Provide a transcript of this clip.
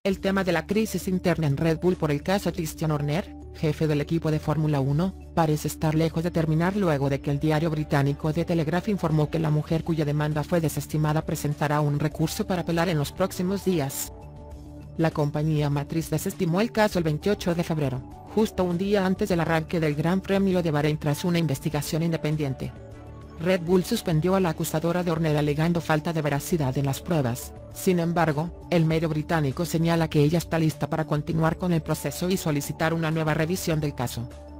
El tema de la crisis interna en Red Bull por el caso Christian Horner, jefe del equipo de Fórmula 1, parece estar lejos de terminar luego de que el diario británico The Telegraph informó que la mujer cuya demanda fue desestimada presentará un recurso para apelar en los próximos días. La compañía matriz desestimó el caso el 28 de febrero, justo un día antes del arranque del Gran Premio de Bahrein tras una investigación independiente. Red Bull suspendió a la acusadora de Horner alegando falta de veracidad en las pruebas. Sin embargo, el medio británico señala que ella está lista para continuar con el proceso y solicitar una nueva revisión del caso.